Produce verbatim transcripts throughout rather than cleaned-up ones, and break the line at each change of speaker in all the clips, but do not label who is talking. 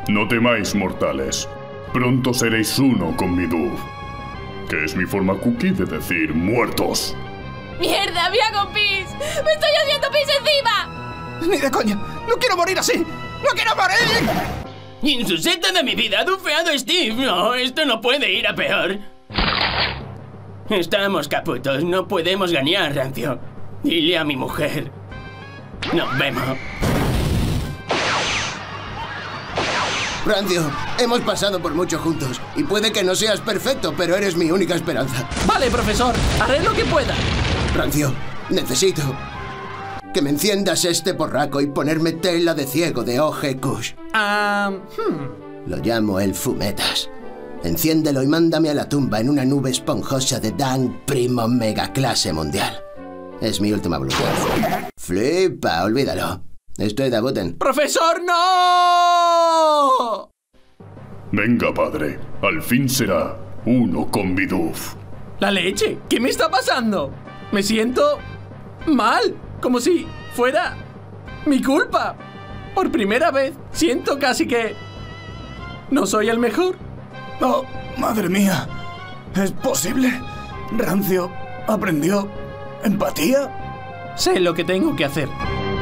No temáis, mortales. Pronto seréis uno con Bidoof, que es mi forma cookie de decir muertos.
¡Mierda, me hago pis! ¡Me estoy haciendo pis encima!
¡Ni de coña! ¡No quiero morir así! ¡No quiero morir!
¡Insuseta de mi vida, ha dufeado Steve! No, esto no puede ir a peor. Estamos caputos, no podemos ganar, Rancio. Dile a mi mujer. Nos vemos.
Rancio, hemos pasado por mucho juntos. Y puede que no seas perfecto, pero eres mi única esperanza.
Vale, profesor. Haré lo que pueda.
Rancio, necesito que me enciendas este porraco y ponerme tela de ciego de O G Kush.
Ah... hmm.
Lo llamo el Fumetas. Enciéndelo y mándame a la tumba en una nube esponjosa de Dan Primo Mega Clase Mundial. Es mi última voluntad. Flipa, olvídalo. Estoy de Buten.
¡Profesor, no!
Venga, padre. Al fin será uno con Bidoof.
¡La leche! ¿Qué me está pasando? Me siento mal. Como si fuera mi culpa. Por primera vez siento casi que no soy el mejor.
Oh, madre mía. ¿Es posible? ¿Rancio aprendió empatía?
Sé lo que tengo que hacer.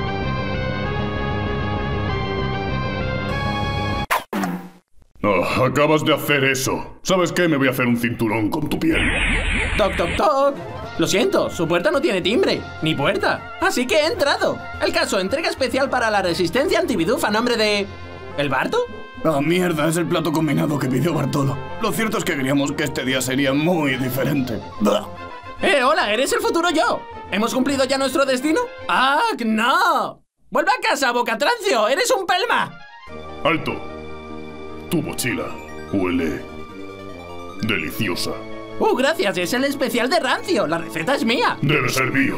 Oh, acabas de hacer eso. ¿Sabes qué? Me voy a hacer un cinturón con tu piel.
Toc, toc, toc. Lo siento, su puerta no tiene timbre, ni puerta. Así que he entrado. El caso, entrega especial para la resistencia anti-Bidoof a nombre de... ¿El Barto?
Oh, mierda, es el plato combinado que pidió Bartolo. Lo cierto es que creíamos que este día sería muy diferente. Blah.
¡Eh, hola! ¿Eres el futuro yo? ¿Hemos cumplido ya nuestro destino? ¡Ah, no! ¡Vuelve a casa, Bocatrancio! ¡Eres un pelma!
¡Alto! Tu mochila huele deliciosa.
¡Uh, gracias! Es el especial de Rancio. La receta es mía.
Debe ser mío.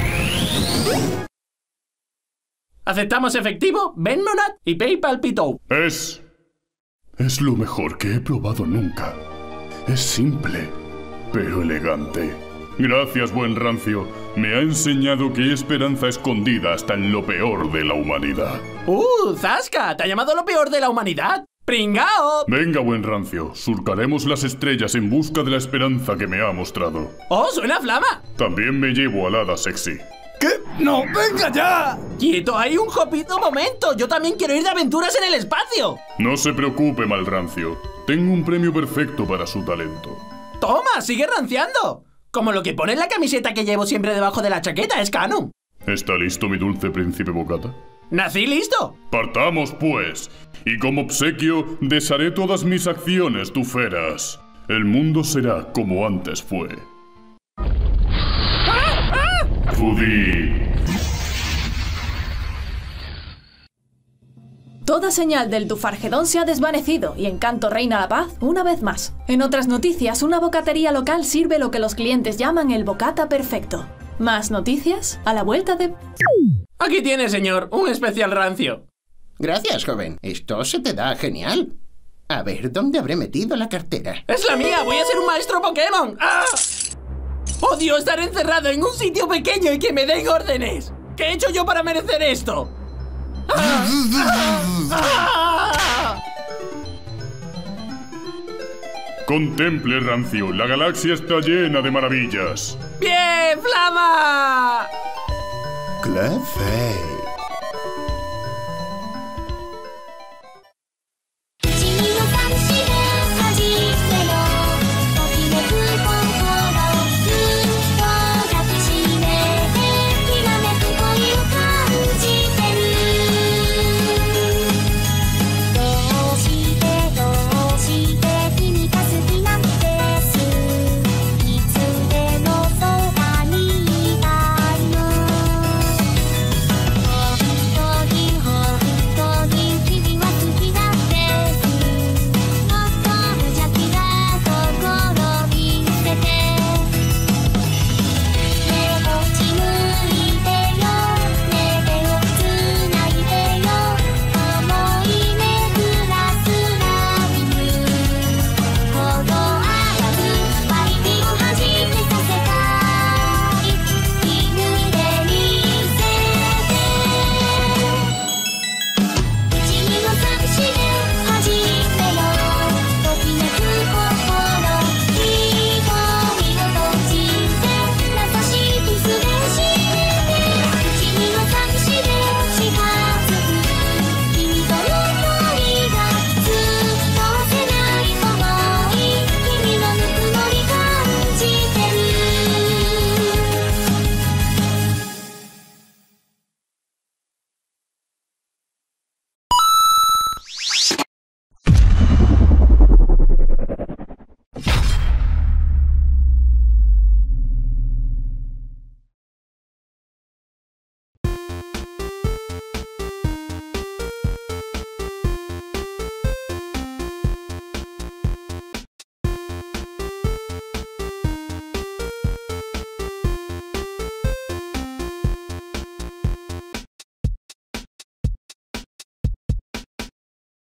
¿Aceptamos efectivo, Venmonat y PayPal Pitou?
Es... es lo mejor que he probado nunca. Es simple, pero elegante. Gracias, buen Rancio. Me ha enseñado que hay esperanza escondida hasta en lo peor de la humanidad.
¡Uh, Zasca! ¿Te ha llamado lo peor de la humanidad? ¡Pringao!
Venga, buen Rancio. Surcaremos las estrellas en busca de la esperanza que me ha mostrado.
¡Oh, suena a flama!
También me llevo al hada sexy.
¿Qué? ¡No, venga ya!
¡Quieto ahí un jopito momento! ¡Yo también quiero ir de aventuras en el espacio!
No se preocupe, mal Rancio. Tengo un premio perfecto para su talento.
¡Toma! ¡Sigue ranciando! Como lo que pone en la camiseta que llevo siempre debajo de la chaqueta, es canon.
¿Está listo, mi dulce príncipe Bocata?
¡Nací listo!
Partamos, pues. Y como obsequio, desharé todas mis acciones, tuferas. El mundo será como antes fue.
¡Ah! ¡Ah!
Fudi.
Toda señal del Dufargedón se ha desvanecido y Encanto reina la paz una vez más. En otras noticias, una bocatería local sirve lo que los clientes llaman el bocata perfecto. Más noticias a la vuelta de...
Aquí tiene, señor, un especial rancio.
Gracias, joven. Esto se te da genial. A ver, ¿dónde habré metido la cartera?
¡Es la mía! ¡Voy a ser un maestro Pokémon! ¡Ah! ¡Odio estar encerrado en un sitio pequeño y que me den órdenes! ¿Qué he hecho yo para merecer esto? ¡Ah! ¡Ah! ¡Ah!
Contemple, Rancio. La galaxia está llena de maravillas.
¡Bien, Flama!
Clefairy.